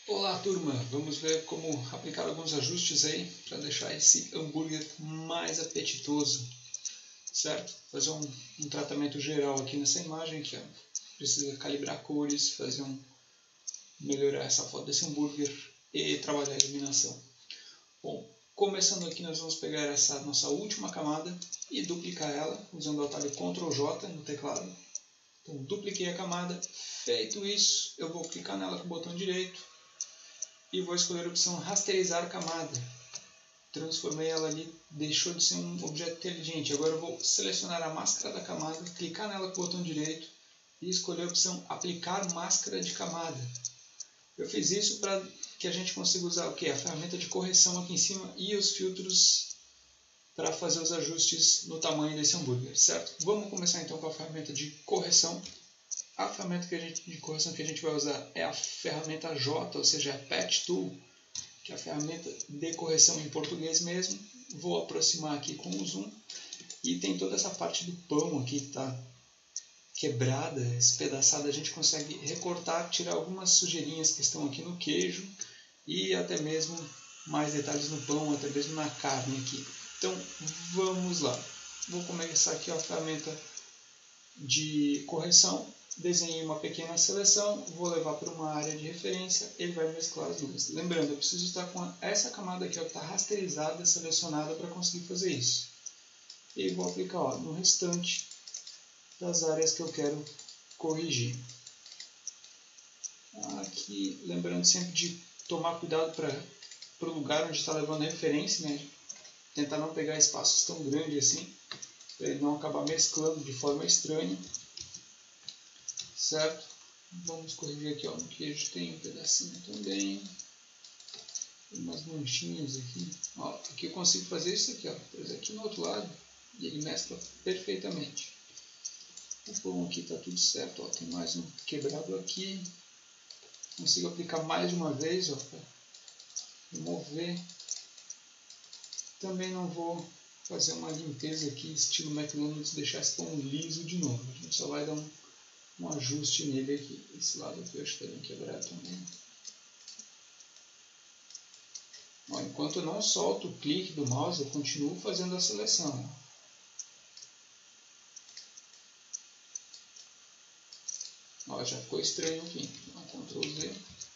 Olá turma, vamos ver como aplicar alguns ajustes aí para deixar esse hambúrguer mais apetitoso, certo? Fazer um tratamento geral aqui nessa imagem que precisa calibrar cores, melhorar essa foto desse hambúrguer e trabalhar a iluminação. Bom, começando aqui nós vamos pegar essa nossa última camada e duplicar ela usando o atalho Ctrl J no teclado. Então dupliquei a camada, feito isso eu vou clicar nela com o botão direito e vou escolher a opção rasterizar camada. Transformei ela ali, deixou de ser um objeto inteligente. Agora eu vou selecionar a máscara da camada, clicar nela com o botão direito e escolher a opção aplicar máscara de camada. Eu fiz isso para que a gente consiga usar o que? A ferramenta de correção aqui em cima e os filtros para fazer os ajustes no tamanho desse hambúrguer, certo? Vamos começar então com a ferramenta de correção. A ferramenta de correção que a gente vai usar é a ferramenta J, ou seja, a Patch Tool, que é a ferramenta de correção em português mesmo. Vou aproximar aqui com o zoom e tem toda essa parte do pão aqui que está quebrada, espedaçada. A gente consegue recortar, tirar algumas sujeirinhas que estão aqui no queijo e até mesmo mais detalhes no pão, até mesmo na carne aqui. Então vamos lá. Vou começar aqui a ferramenta de correção. Desenhei uma pequena seleção, vou levar para uma área de referência, ele vai mesclar as duas. Lembrando, eu preciso estar com essa camada aqui, que está rasterizada, selecionada para conseguir fazer isso. E vou aplicar no restante das áreas que eu quero corrigir. Aqui, lembrando sempre de tomar cuidado para o lugar onde está levando a referência, né? Tentar não pegar espaços tão grandes assim, para ele não acabar mesclando de forma estranha. Certo? Vamos corrigir aqui, no queijo tem um pedacinho também. Tem umas manchinhas aqui. Aqui eu consigo fazer isso aqui, trazer aqui no outro lado e ele mescla perfeitamente. O pão aqui está tudo certo, tem mais um quebrado aqui. Consigo aplicar mais de uma vez, para remover. Também não vou fazer uma limpeza aqui, estilo McDonald's, deixar esse pão liso de novo. A gente só vai dar um ajuste nele aqui. Esse lado aqui eu acho que está bem quebrado também. Enquanto eu não solto o clique do mouse, eu continuo fazendo a seleção. Já ficou estranho aqui. Ctrl Z.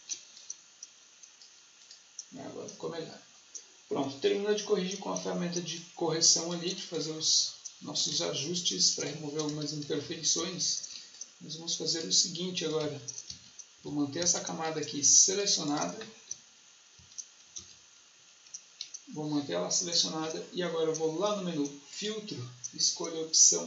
Agora ficou melhor. Pronto, terminou de corrigir com a ferramenta de correção ali, de fazer os nossos ajustes para remover algumas imperfeições. Nós vamos fazer o seguinte agora. Vou manter essa camada aqui selecionada. Vou manter ela selecionada e agora eu vou lá no menu Filtro, escolho a opção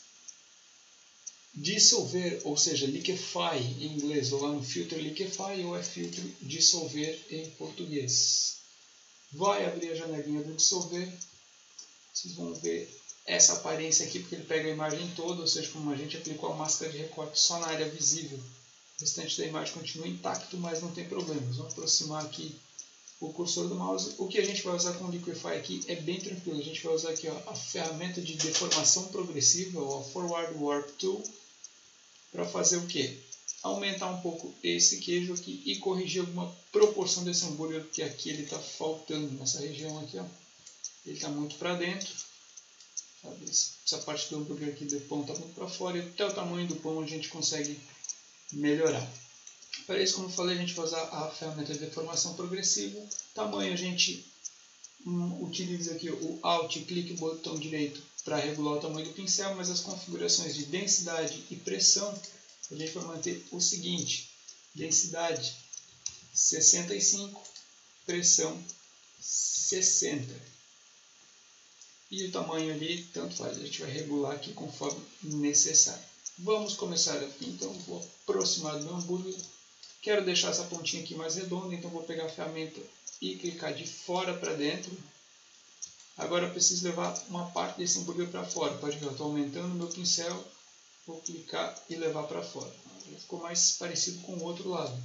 Dissolver, ou seja, Liquefy em inglês. Vou lá no Filtro Liquefy ou é Filtro Dissolver em português. Vai abrir a janelinha do Dissolver. Vocês vão ver essa aparência aqui, porque ele pega a imagem toda, ou seja, como a gente aplicou a máscara de recorte só na área visível, o restante da imagem continua intacto, mas não tem problemas. Vamos aproximar aqui o cursor do mouse. O que a gente vai usar com o Liquefy aqui é bem tranquilo. A gente vai usar aqui a ferramenta de deformação progressiva, ou a Forward Warp Tool, para fazer o quê? Aumentar um pouco esse queijo aqui e corrigir alguma proporção desse hambúrguer, que aqui ele está faltando, nessa região aqui, ele está muito para dentro. Essa parte do hambúrguer aqui do pão está muito para fora, e até o tamanho do pão a gente consegue melhorar. Para isso, como eu falei, a gente vai usar a ferramenta de deformação progressiva. Tamanho, a gente utiliza aqui o Alt e clique o botão direito para regular o tamanho do pincel, mas as configurações de densidade e pressão, a gente vai manter o seguinte: densidade 65, pressão 60. E o tamanho ali, tanto faz, a gente vai regular aqui conforme necessário. Vamos começar aqui, então vou aproximar do meu hambúrguer. Quero deixar essa pontinha aqui mais redonda, então vou pegar a ferramenta e clicar de fora para dentro. Agora eu preciso levar uma parte desse hambúrguer para fora. Pode ver, eu estou aumentando o meu pincel, vou clicar e levar para fora. Já ficou mais parecido com o outro lado.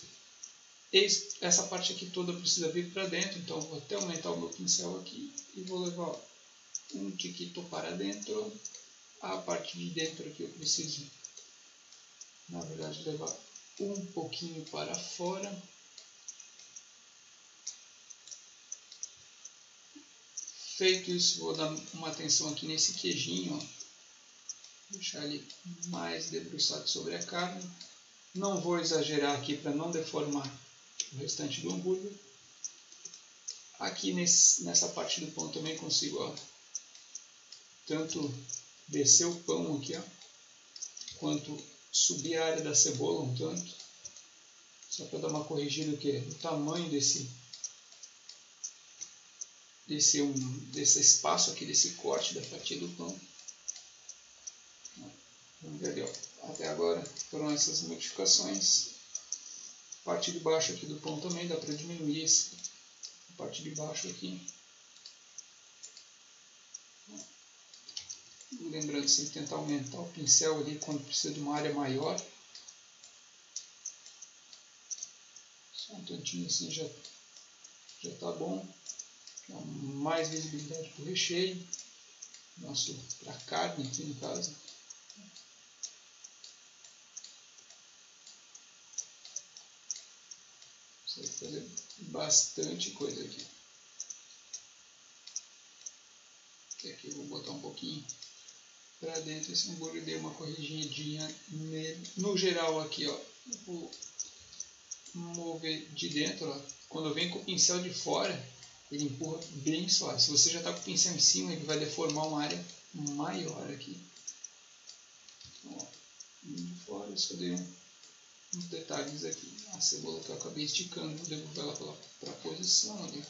Essa parte aqui toda precisa vir para dentro, então eu vou até aumentar o meu pincel aqui e vou levar um tiquito para dentro. A parte de dentro aqui eu preciso, na verdade, levar um pouquinho para fora. Feito isso, vou dar uma atenção aqui nesse queijinho, ó. Deixar ele mais debruçado sobre a carne. Não vou exagerar aqui para não deformar o restante do hambúrguer. Aqui nessa parte do pão também consigo, ó, tanto descer o pão aqui, ó, quanto subir a área da cebola um tanto, só para dar uma corrigida no tamanho desse espaço aqui, desse corte da fatia do pão. Vamos ver ali, ó. Até agora foram essas modificações. A parte de baixo aqui do pão também dá para diminuir a parte de baixo aqui. Lembrando sempre tentar aumentar o pincel ali quando precisa de uma área maior. Só um tantinho assim já está bom. Dá mais visibilidade para o recheio, para a carne aqui no caso. Você vai fazer bastante coisa aqui. Aqui eu vou botar um pouquinho para dentro esse hambúrguer, dei uma corrigidinha nele. No geral aqui, ó, vou mover de dentro, ó. Quando eu venho com o pincel de fora, ele empurra bem suave. Se você já está com o pincel em cima, ele vai deformar uma área maior aqui. Então, ó, de fora eu só dei uns detalhes aqui. A cebola que eu acabei esticando, vou devolver ela para a posição ali.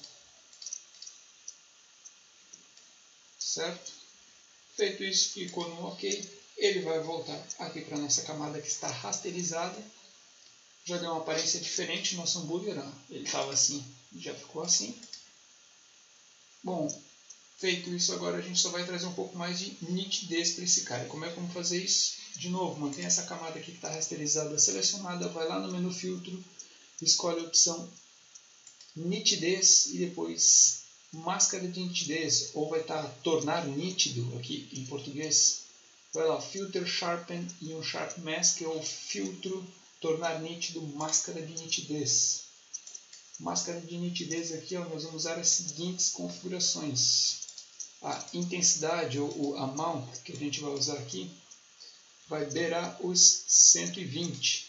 Certo? Feito isso, ficou no ok. Ele vai voltar aqui para a nossa camada que está rasterizada. Já deu uma aparência diferente no nosso hambúrguer. Ó. Ele estava assim, já ficou assim. Bom, feito isso, agora a gente só vai trazer um pouco mais de nitidez para esse cara. Como é que vamos fazer isso? De novo, mantém essa camada aqui que está rasterizada selecionada, vai lá no menu filtro, escolhe a opção nitidez e depois máscara de nitidez, ou vai estar tornar nítido aqui em português. Vai lá, filter, sharpen e um sharp mask, ou filtro, tornar nítido, máscara de nitidez. Máscara de nitidez aqui, ó, nós vamos usar as seguintes configurações. A intensidade, ou o amount, que a gente vai usar aqui, vai beirar os 120%.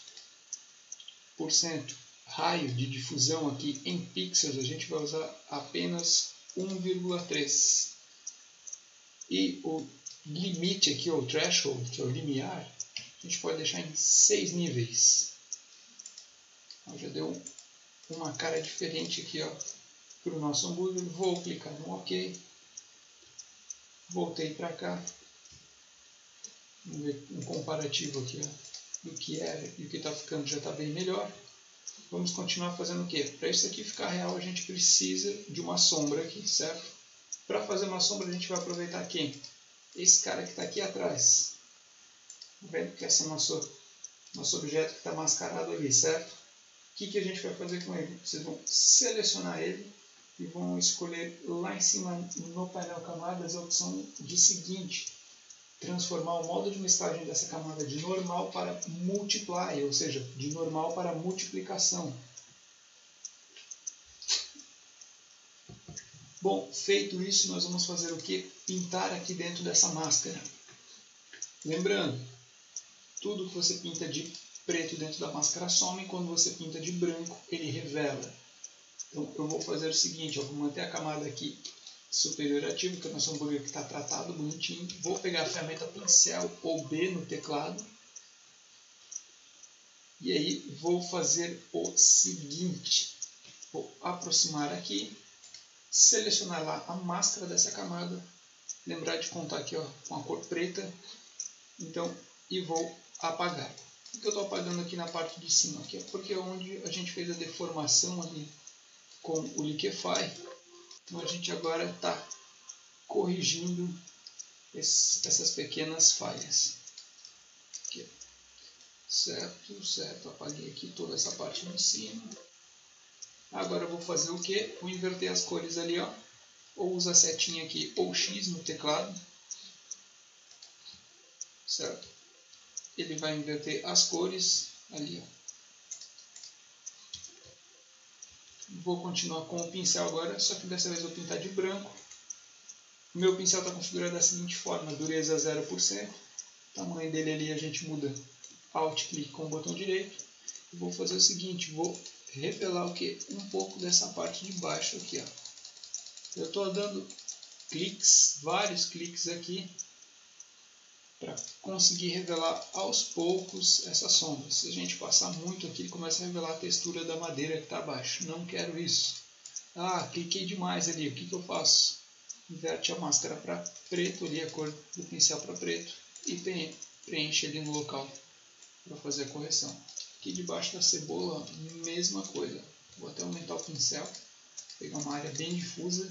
Raio de difusão aqui em pixels, a gente vai usar apenas 1,3. E o limite aqui, o threshold, que é o limiar, a gente pode deixar em 6 níveis. Então, já deu uma cara diferente aqui, ó, para o nosso hambúrguer. Vou clicar no OK. Voltei para cá. Vamos ver um comparativo aqui, ó, do que era e o que está ficando já está bem melhor. Vamos continuar fazendo o quê? Para isso aqui ficar real, a gente precisa de uma sombra aqui, certo? Para fazer uma sombra, a gente vai aproveitar quem? Esse cara que está aqui atrás. Tá vendo que esse é nosso objeto que está mascarado ali, certo? O que a gente vai fazer com ele? Vocês vão selecionar ele e vão escolher lá em cima no painel camadas a opção de seguinte: transformar o modo de mesclagem dessa camada de normal para multiply, ou seja, de normal para multiplicação. Bom, feito isso, nós vamos fazer o que? Pintar aqui dentro dessa máscara. Lembrando, tudo que você pinta de preto dentro da máscara some, quando você pinta de branco, ele revela. Então eu vou fazer o seguinte, eu vou manter a camada aqui superior ativo, que é o nosso hambúrguer que está tratado bonitinho. Vou pegar a ferramenta pincel ou B no teclado. E aí vou fazer o seguinte. Vou aproximar aqui, selecionar lá a máscara dessa camada. Lembrar de contar aqui, ó, com a cor preta. Então, e vou apagar. Por que eu estou apagando aqui na parte de cima? Aqui, porque é onde a gente fez a deformação ali com o Liquify. Então a gente agora está corrigindo essas pequenas falhas. Aqui. Certo. Apaguei aqui toda essa parte de cima. Agora eu vou fazer o que? Vou inverter as cores ali, ó. Ou usa a setinha aqui, ou X no teclado. Certo? Ele vai inverter as cores ali, ó. Vou continuar com o pincel agora, só que dessa vez eu vou pintar de branco. O meu pincel está configurado da seguinte forma, dureza 0%, tamanho dele ali a gente muda Alt, clique com o botão direito. E vou fazer o seguinte, vou revelar o que? Um pouco dessa parte de baixo aqui, ó. Eu estou dando cliques, vários cliques aqui, para conseguir revelar aos poucos essa sombra. Se a gente passar muito aqui, ele começa a revelar a textura da madeira que está abaixo. Não quero isso. Ah, cliquei demais ali, o que eu faço? Inverte a máscara para preto, ali a cor do pincel para preto, e preenche ali no local para fazer a correção. Aqui debaixo da cebola, mesma coisa. Vou até aumentar o pincel, pegar uma área bem difusa.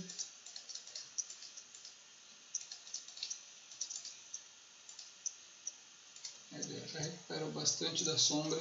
Já recupero bastante da sombra.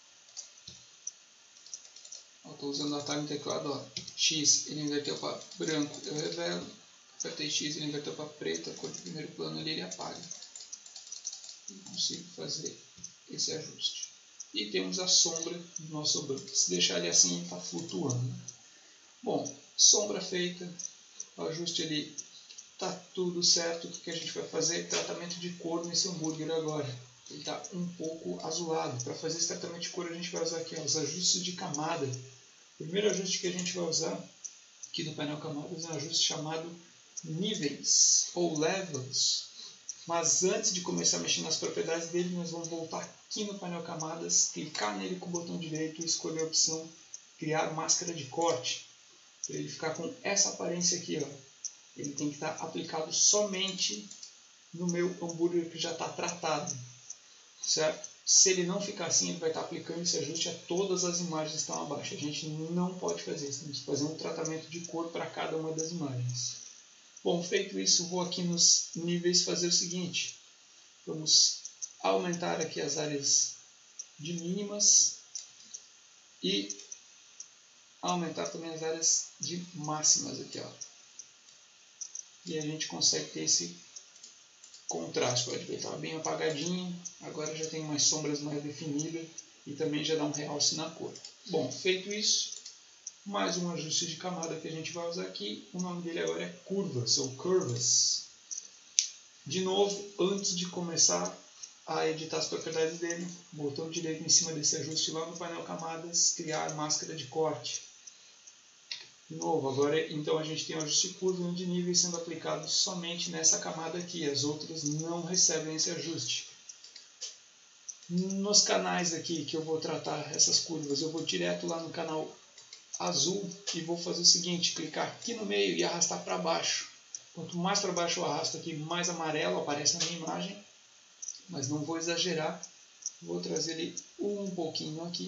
Estou usando o atalho no teclado, ó. X ele inverteu para branco, eu revelo. Apertei X, ele inverteu para preto, a cor do primeiro plano ali ele apaga. E consigo fazer esse ajuste. E temos a sombra do nosso branco. Se deixar ele assim, está flutuando. Bom, sombra feita, o ajuste ali está tudo certo. O que a gente vai fazer? Tratamento de cor nesse hambúrguer agora. Ele está um pouco azulado. Para fazer esse tratamento de cor a gente vai usar aqui ó, os ajustes de camada. O primeiro ajuste que a gente vai usar aqui no painel camadas é um ajuste chamado níveis ou levels. Mas antes de começar a mexer nas propriedades dele, nós vamos voltar aqui no painel camadas, clicar nele com o botão direito e escolher a opção criar máscara de corte. Para ele ficar com essa aparência aqui, ó. Ele tem que estar aplicado somente no meu hambúrguer que já está tratado. Certo? Se ele não ficar assim, ele vai estar aplicando esse ajuste a todas as imagens que estão abaixo. A gente não pode fazer isso, temos que fazer um tratamento de cor para cada uma das imagens. Bom, feito isso, vou aqui nos níveis fazer o seguinte. Vamos aumentar aqui as áreas de mínimas e aumentar também as áreas de máximas aqui, ó. E a gente consegue ter esse contraste, pode ver, estava bem apagadinho, agora já tem umas sombras mais definidas e também já dá um realce na cor. Bom, feito isso, mais um ajuste de camada que a gente vai usar aqui, o nome dele agora é curvas, ou curvas. De novo, antes de começar a editar as propriedades dele, botão direito em cima desse ajuste lá no painel camadas, criar máscara de corte. De novo, agora então a gente tem um ajuste curvo de níveis sendo aplicado somente nessa camada aqui, as outras não recebem esse ajuste. Nos canais aqui que eu vou tratar essas curvas, eu vou direto lá no canal azul e vou fazer o seguinte, clicar aqui no meio e arrastar para baixo. Quanto mais para baixo eu arrasto aqui, mais amarelo aparece na minha imagem, mas não vou exagerar, vou trazer ele um pouquinho aqui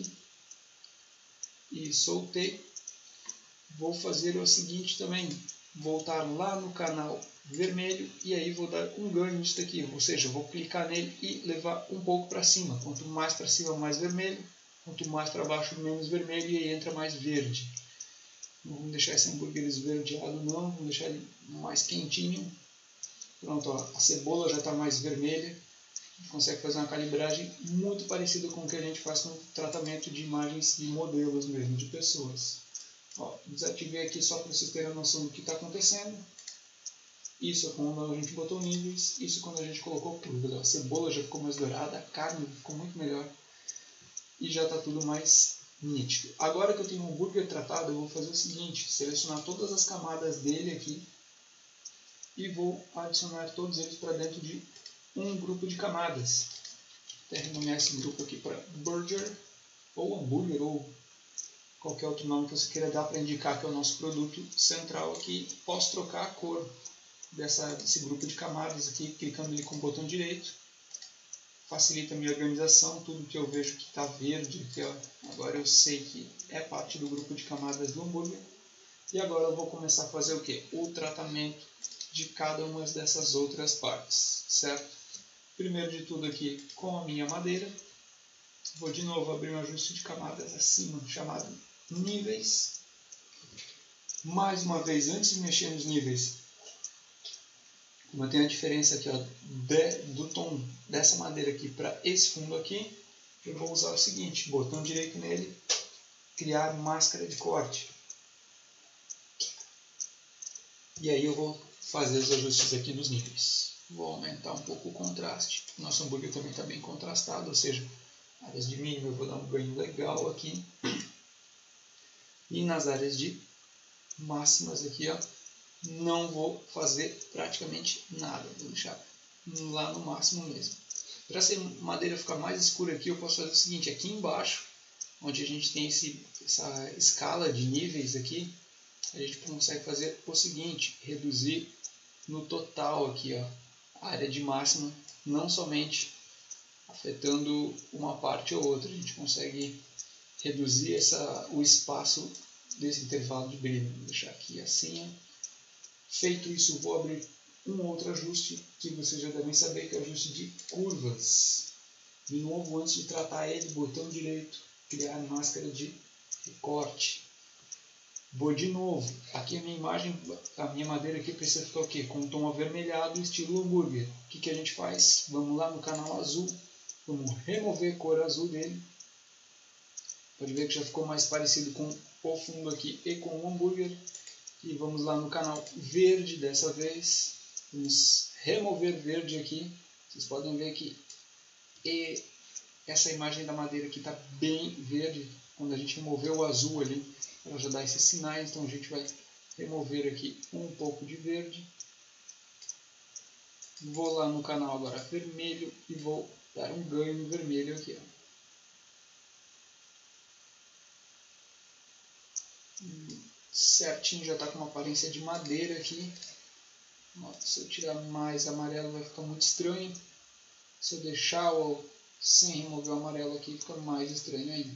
e soltei. Vou fazer o seguinte também, voltar lá no canal vermelho e aí vou dar um ganho nisso daqui, ou seja, vou clicar nele e levar um pouco para cima, quanto mais para cima mais vermelho, quanto mais para baixo menos vermelho e aí entra mais verde. Não vamos deixar esse hambúrguer esverdeado não, vamos deixar ele mais quentinho. Pronto, ó, a cebola já está mais vermelha, a gente consegue fazer uma calibragem muito parecida com o que a gente faz com o tratamento de imagens de modelos mesmo, de pessoas. Ó, desativei aqui só para vocês terem a noção do que está acontecendo. Isso é quando a gente botou níveis, isso é quando a gente colocou curva. A cebola já ficou mais dourada, a carne ficou muito melhor e já está tudo mais nítido. Agora que eu tenho um hambúrguer tratado, eu vou fazer o seguinte, selecionar todas as camadas dele aqui e vou adicionar todos eles para dentro de um grupo de camadas. Vou até renomear esse grupo aqui para Burger, ou hambúrguer, ou qualquer outro nome que você queira dar para indicar que é o nosso produto central aqui. Posso trocar a cor desse grupo de camadas aqui, clicando ali com o botão direito. Facilita a minha organização, tudo que eu vejo que está verde aqui, ó, agora eu sei que é parte do grupo de camadas do hambúrguer. E agora eu vou começar a fazer o quê? O tratamento de cada uma dessas outras partes, certo? Primeiro de tudo aqui com a minha madeira. Vou de novo abrir um ajuste de camadas acima, chamado níveis. Mais uma vez, antes de mexer nos níveis, como tem a diferença aqui ó, do tom dessa madeira aqui para esse fundo aqui, eu vou usar o seguinte, botão direito nele, criar máscara de corte. E aí eu vou fazer os ajustes aqui nos níveis. Vou aumentar um pouco o contraste. Nosso hambúrguer também está bem contrastado, ou seja, áreas de mínimo eu vou dar um ganho legal aqui. E nas áreas de máximas aqui, ó, não vou fazer praticamente nada. Vou deixar lá no máximo mesmo. Para essa madeira ficar mais escura aqui, eu posso fazer o seguinte. Aqui embaixo, onde a gente tem essa escala de níveis aqui, a gente consegue fazer o seguinte. Reduzir no total aqui, ó, a área de máxima, não somente afetando uma parte ou outra. A gente consegue reduzir o espaço desse intervalo de brilho. Vou deixar aqui assim, ó. Feito isso, vou abrir um outro ajuste que vocês já devem saber, que é o ajuste de curvas. De novo, antes de tratar ele, botão direito, criar máscara de recorte. Vou de novo, aqui a minha imagem, a minha madeira aqui precisa ficar o quê? Com um tom avermelhado, estilo hambúrguer. O que a gente faz? Vamos lá no canal azul, vamos remover a cor azul dele. Pode ver que já ficou mais parecido com o fundo aqui e com o hambúrguer. E vamos lá no canal verde dessa vez. Vamos remover verde aqui. Vocês podem ver que essa imagem da madeira aqui está bem verde. Quando a gente removeu o azul ali, ela já dá esses sinais. Então a gente vai remover aqui um pouco de verde. Vou lá no canal agora vermelho e vou dar um ganho no vermelho aqui, ó. Certinho, já está com uma aparência de madeira aqui. Se eu tirar mais amarelo vai ficar muito estranho. Se eu deixar sem remover o amarelo aqui, fica mais estranho ainda.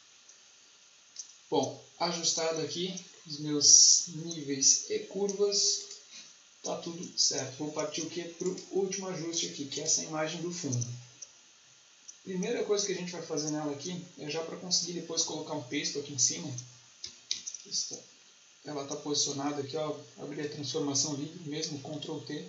Bom, ajustado aqui os meus níveis e curvas, tá tudo certo. Vou partir o que? Para o último ajuste aqui, que é essa imagem do fundo. Primeira coisa que a gente vai fazer nela aqui é já para conseguir depois colocar um texto aqui em cima. Ela está posicionada aqui, ó, abrir a transformação livre mesmo, Ctrl T,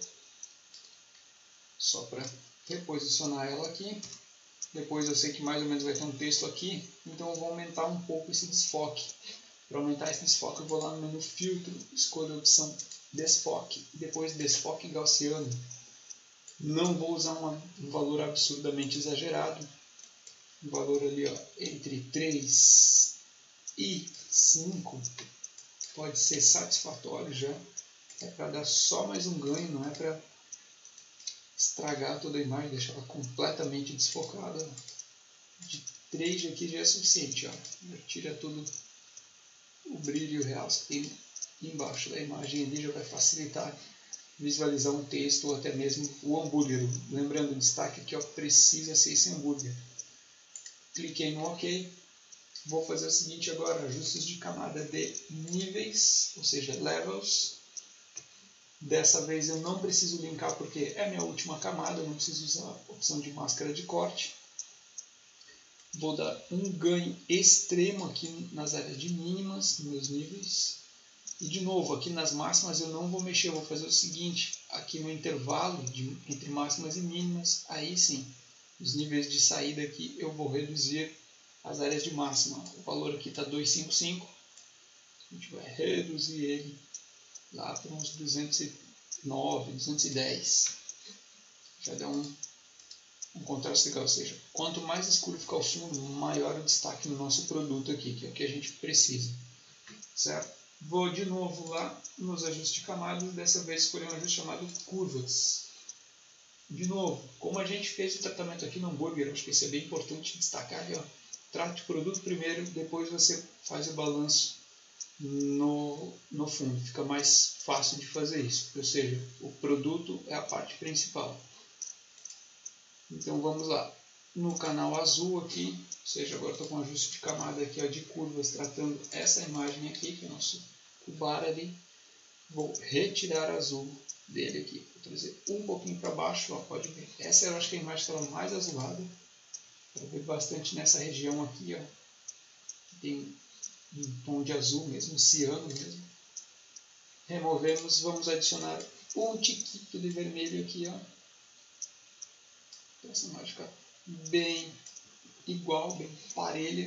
só para reposicionar ela aqui. Depois eu sei que mais ou menos vai ter um texto aqui, então eu vou aumentar um pouco esse desfoque. Para aumentar esse desfoque eu vou lá no menu Filtro, escolho a opção Desfoque, depois Desfoque Gaussiano. Não vou usar um valor absurdamente exagerado, um valor ali, ó, entre 3 e 5. Pode ser satisfatório já, é para dar só mais um ganho, não é para estragar toda a imagem, deixar ela completamente desfocada. De 3 aqui já é suficiente, ó. Tira todo o brilho real que tem embaixo da imagem ali, já vai facilitar visualizar um texto ou até mesmo o hambúrguer. Lembrando, o destaque aqui, ó, precisa ser esse hambúrguer. Cliquei no OK. Vou fazer o seguinte agora, ajustes de camada de níveis, ou seja, levels. Dessa vez eu não preciso linkar porque é a minha última camada, eu não preciso usar a opção de máscara de corte. Vou dar um ganho extremo aqui nas áreas de mínimas, nos meus níveis. E de novo, aqui nas máximas eu não vou mexer, eu vou fazer o seguinte, aqui no intervalo entre máximas e mínimas, aí sim, os níveis de saída aqui eu vou reduzir as áreas de máxima. O valor aqui está 255. A gente vai reduzir ele lá para uns 209, 210. Já dá um contraste legal. Ou seja, quanto mais escuro ficar o fundo, maior o destaque no nosso produto aqui, que é o que a gente precisa. Certo? Vou de novo lá nos ajustes de camadas. Dessa vez escolher um ajuste chamado curvas. De novo, como a gente fez o tratamento aqui no hambúrguer, acho que isso é bem importante destacar aqui, ó. Trate o produto primeiro, depois você faz o balanço no fundo. Fica mais fácil de fazer isso. Ou seja, o produto é a parte principal. Então vamos lá. No canal azul aqui, ou seja, agora estou com um ajuste de camada aqui, ó, de curvas, tratando essa imagem aqui, que é o nosso cubar ali. Vou retirar azul dele aqui. Vou trazer um pouquinho para baixo, ó, pode ver. Essa eu acho que é a imagem que estava mais azulada. Para ver bastante nessa região aqui, ó, que tem um tom de azul mesmo, ciano mesmo. Removemos, vamos adicionar um tiquinho de vermelho aqui, ó. Para essa imagem ficar bem igual, bem parelha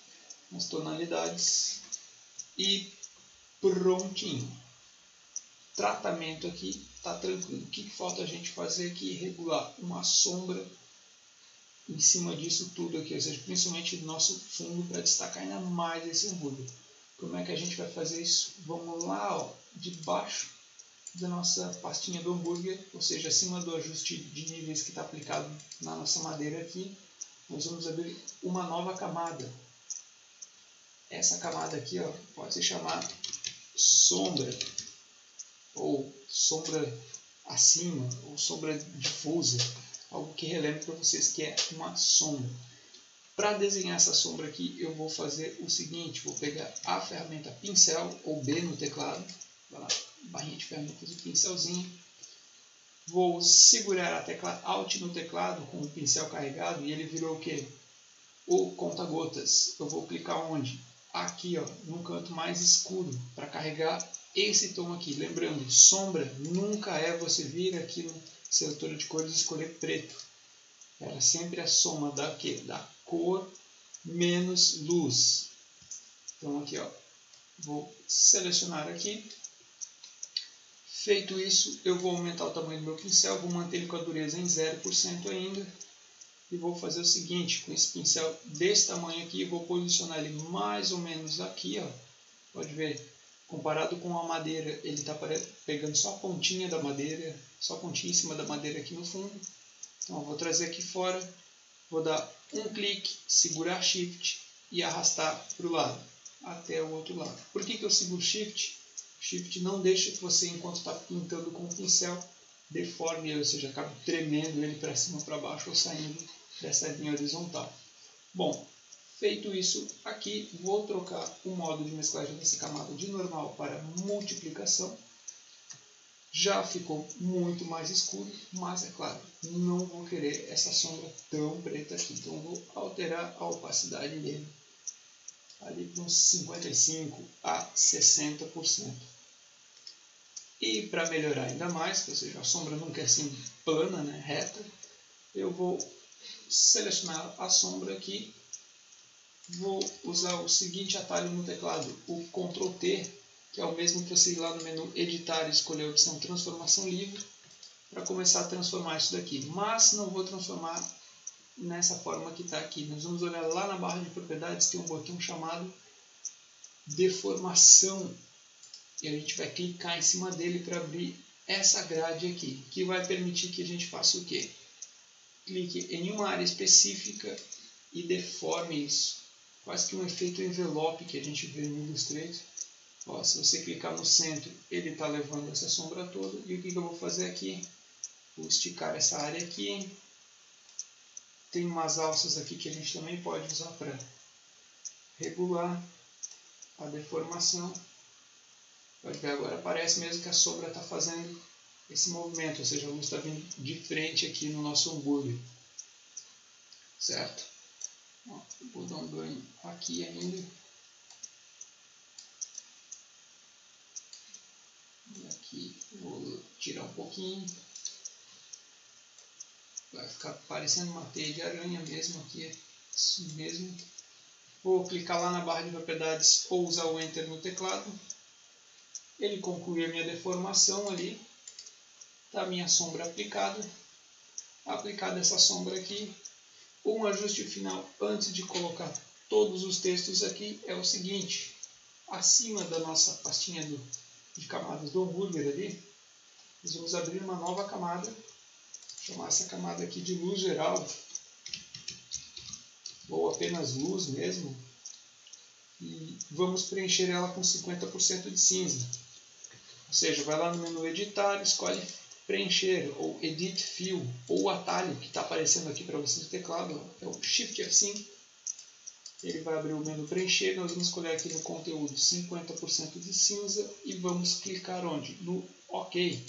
nas tonalidades. E prontinho. tratamento aqui está tranquilo. O que falta a gente fazer aqui? Regular uma sombra em cima disso tudo aqui, ou seja, principalmente do nosso fundo, para destacar ainda mais esse hambúrguer. Como é que a gente vai fazer isso? Vamos lá, ó, debaixo da nossa pastinha do hambúrguer, ou seja, acima do ajuste de níveis que está aplicado na nossa madeira aqui, nós vamos abrir uma nova camada. Essa camada aqui, ó, pode se chamar sombra, ou sombra acima, ou sombra difusa, algo que relembre para vocês que é uma sombra. Para desenhar essa sombra aqui, eu vou fazer o seguinte, vou pegar a ferramenta pincel, ou B no teclado, vai lá, barrinha de ferramentas e pincelzinho, vou segurar a tecla Alt no teclado com o pincel carregado e ele virou o que? O conta-gotas. Eu vou clicar onde? Aqui, ó, no canto mais escuro, para carregar esse tom aqui. Lembrando, sombra nunca é você vir aqui no seletor de cores e escolher preto. Ela sempre é a soma da cor menos luz. Então aqui, ó, vou selecionar aqui. Feito isso, eu vou aumentar o tamanho do meu pincel, vou manter ele com a dureza em 0% ainda. E vou fazer o seguinte, com esse pincel desse tamanho aqui, vou posicionar ele mais ou menos aqui, ó. Pode ver, comparado com a madeira, ele está pegando só a pontinha da madeira, só a pontinha em cima da madeira aqui no fundo. Então eu vou trazer aqui fora, vou dar um clique, segurar Shift e arrastar para o lado, até o outro lado. Por que eu seguro Shift? Shift não deixa que você, enquanto está pintando com o pincel, deforme ele, ou seja, acabe tremendo ele para cima ou para baixo ou saindo dessa linha horizontal. Bom, feito isso aqui, vou trocar o modo de mesclagem dessa camada de normal para multiplicação. Já ficou muito mais escuro, mas é claro, não vou querer essa sombra tão preta aqui, então vou alterar a opacidade dele ali para uns 55 a 60%. E para melhorar ainda mais, ou seja, a sombra não quer ser plana, né, reta, eu vou selecionar a sombra aqui, vou usar o seguinte atalho no teclado, o Ctrl T, que é o mesmo que você ir lá no menu editar e escolher a opção transformação livre, para começar a transformar isso daqui. Mas não vou transformar nessa forma que está aqui. Nós vamos olhar lá na barra de propriedades, tem um botão chamado deformação. E a gente vai clicar em cima dele para abrir essa grade aqui, que vai permitir que a gente faça o quê? Clique em uma área específica e deforme isso. Quase que um efeito envelope que a gente vê no Illustrator. Ó, se você clicar no centro, ele está levando essa sombra toda. E o que eu vou fazer aqui? Vou esticar essa área aqui. Tem umas alças aqui que a gente também pode usar para regular a deformação. Pode ver agora, parece mesmo que a sombra está fazendo esse movimento, ou seja, a luz está vindo de frente aqui no nosso hambúrguer. Certo? Ó, vou dar um banho aqui ainda. E aqui vou tirar um pouquinho. Vai ficar parecendo uma teia de aranha mesmo aqui, é isso mesmo. Vou clicar lá na barra de propriedades ou usar o Enter no teclado. Ele conclui a minha deformação ali. Está a minha sombra aplicada. Aplicada essa sombra aqui. Um ajuste final antes de colocar todos os textos aqui é o seguinte. Acima da nossa pastinha de camadas do hambúrguer ali, nós vamos abrir uma nova camada. Chamar essa camada aqui de luz geral. Ou apenas luz mesmo. E vamos preencher ela com 50% de cinza. Ou seja, vai lá no menu editar, escolhe preencher, ou edit fill, ou o atalho que está aparecendo aqui para você no teclado, é o Shift F5. Ele vai abrir o menu preencher, nós vamos escolher aqui no conteúdo 50% de cinza e vamos clicar onde? No OK.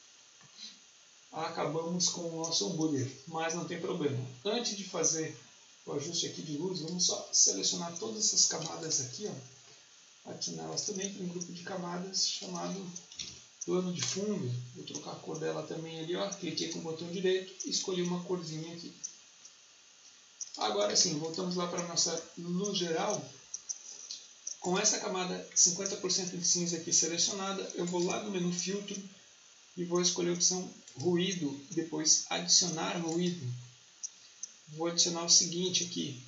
Acabamos com o nosso hambúrguer, mas não tem problema. Antes de fazer o ajuste aqui de luz, vamos só selecionar todas essas camadas aqui, ó. Adicioná-las também para um grupo de camadas chamado plano de fundo. Vou trocar a cor dela também ali, ó. Cliquei com o botão direito e escolhi uma corzinha aqui. Agora sim, voltamos lá para a nossa luz geral. Com essa camada 50% de cinza aqui selecionada, eu vou lá no menu filtro e vou escolher a opção ruído, depois adicionar ruído. Vou adicionar o seguinte aqui,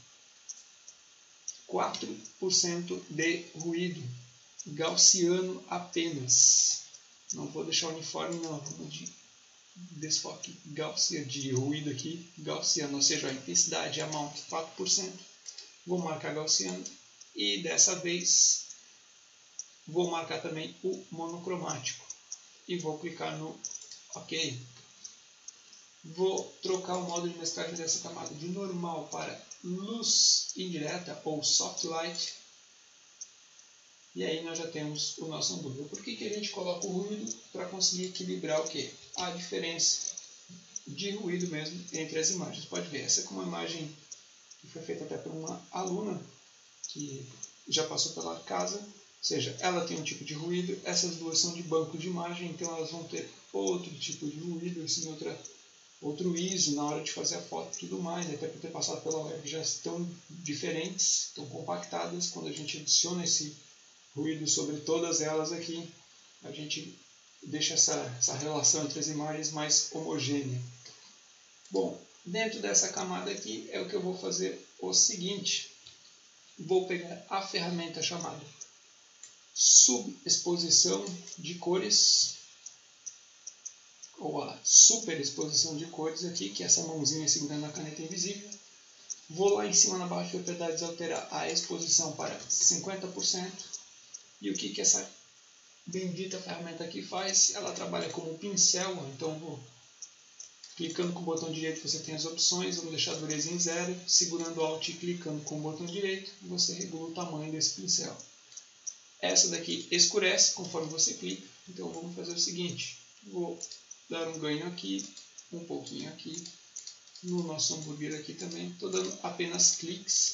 4% de ruído, gaussiano apenas. Não vou deixar uniforme não, vamos de desfoque gaussiano, de ruído aqui, gaussiano, ou seja, a intensidade, amount 4%. Vou marcar gaussiano e dessa vez vou marcar também o monocromático e vou clicar no OK. Vou trocar o modo de mesclagem dessa camada de normal para luz indireta ou soft light. E aí nós já temos o nosso hambúrguer. Por que a gente coloca o ruído? Para conseguir equilibrar o quê? A diferença de ruído mesmo entre as imagens. Pode ver, essa é uma imagem que foi feita até por uma aluna que já passou pela casa. Ou seja, ela tem um tipo de ruído, essas duas são de banco de imagem, então elas vão ter outro tipo de ruído, assim, outro ISO na hora de fazer a foto e tudo mais, até por ter passado pela web já estão diferentes, estão compactadas. Quando a gente adiciona esse ruído sobre todas elas aqui, a gente deixa essa relação entre as imagens mais homogênea. Bom, dentro dessa camada aqui é o que eu vou fazer o seguinte, vou pegar a ferramenta chamada subexposição de cores, ou a superexposição de cores aqui, que é essa mãozinha segurando a caneta invisível. Vou lá em cima na barra de propriedades alterar a exposição para 50%. E o que essa bendita ferramenta aqui faz? Ela trabalha como pincel, então vou clicando com o botão direito você tem as opções, vou deixar a dureza em 0, segurando Alt e clicando com o botão direito, você regula o tamanho desse pincel. Essa daqui escurece conforme você clica, então vamos fazer o seguinte, vou dar um ganho aqui, um pouquinho aqui, no nosso hambúrguer aqui também, estou dando apenas cliques,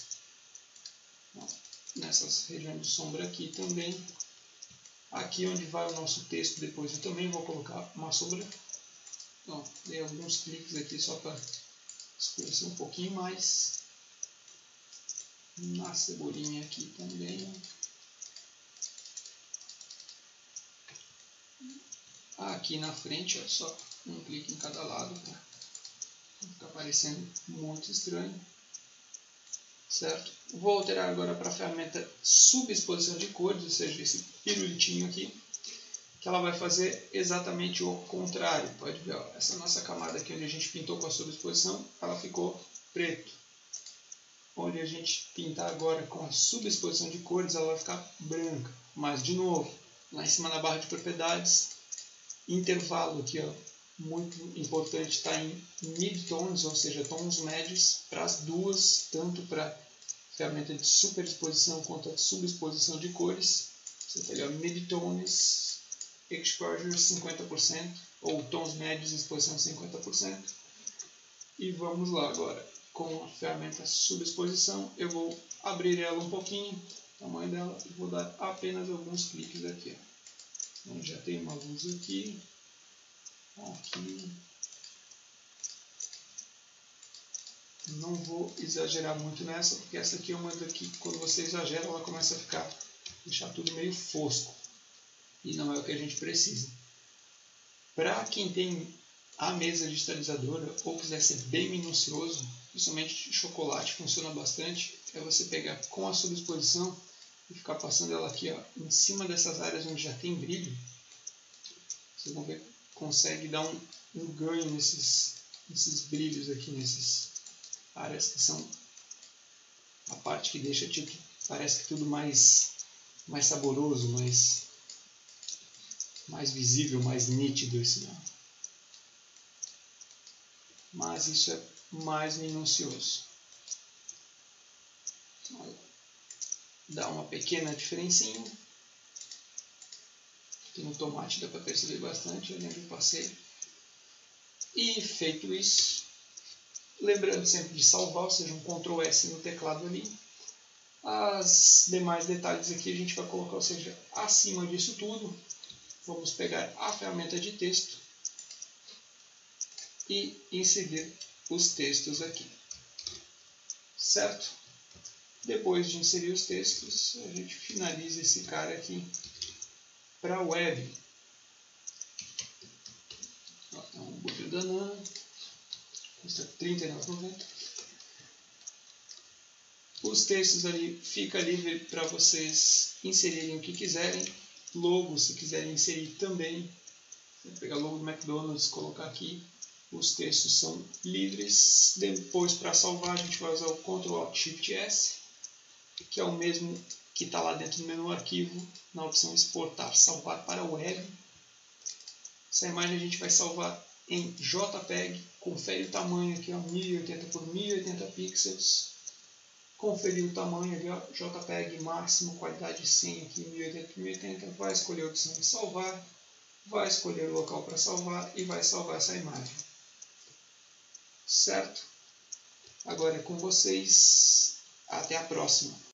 nessas regiões de sombra aqui também, aqui onde vai o nosso texto depois eu também vou colocar uma sombra, então dei alguns cliques aqui só para escurecer um pouquinho mais, na cebolinha aqui também. Aqui na frente, ó, só um clique em cada lado, para não ficar parecendo muito estranho, certo? Vou alterar agora para a ferramenta subexposição de cores, ou seja, esse pirulitinho aqui, que ela vai fazer exatamente o contrário. Pode ver, ó, essa nossa camada aqui onde a gente pintou com a subexposição, ela ficou preto. Onde a gente pintar agora com a subexposição de cores, ela vai ficar branca. Mas, de novo, lá em cima na barra de propriedades, intervalo aqui, ó, muito importante, está em midtones, ou seja, tons médios para as duas, tanto para a ferramenta de superexposição quanto a subexposição de cores. Você pega midtones, exposure 50%, ou tons médios, exposição 50%. E vamos lá agora, com a ferramenta subexposição, eu vou abrir ela um pouquinho, o tamanho dela, e vou dar apenas alguns cliques aqui, ó. Então, já tem uma luz aqui, aqui. Não vou exagerar muito nessa, porque essa aqui é uma daqui que quando você exagera ela começa a deixar tudo meio fosco. E não é o que a gente precisa. Para quem tem a mesa digitalizadora ou quiser ser bem minucioso, principalmente chocolate funciona bastante, é você pegar com a subexposição e ficar passando ela aqui, ó, em cima dessas áreas onde já tem brilho. Vocês vão ver que consegue dar um ganho nesses brilhos aqui, nessas áreas que são a parte que deixa, tipo, parece que tudo mais saboroso, mais visível, mais nítido assim, ó. Mas isso é mais minucioso. Dá uma pequena diferencinha. Aqui no tomate dá para perceber bastante, eu lembro que passei. E feito isso, lembrando sempre de salvar, ou seja, um Ctrl S no teclado ali. As demais detalhes aqui a gente vai colocar, ou seja, acima disso tudo, vamos pegar a ferramenta de texto e inserir os textos aqui, certo? Depois de inserir os textos, a gente finaliza esse cara aqui para a web. Ó, é um hambúrguer danado, custa R$ 39,90. Os textos ali fica livre para vocês inserirem o que quiserem. Logo, se quiserem inserir também, vou pegar o logo do McDonald's, colocar aqui. Os textos são livres. Depois, para salvar, a gente vai usar o Ctrl Alt Shift S, que é o mesmo que está lá dentro do menu arquivo, na opção exportar, salvar para web. Essa imagem a gente vai salvar em JPEG. Confere o tamanho aqui, ó, 1080 por 1080 pixels. Conferir o tamanho ali, ó, JPEG máximo, qualidade 100 aqui, 1080 por 1080. Vai escolher a opção de salvar, vai escolher o local para salvar e vai salvar essa imagem. Certo? Agora é com vocês. Até a próxima.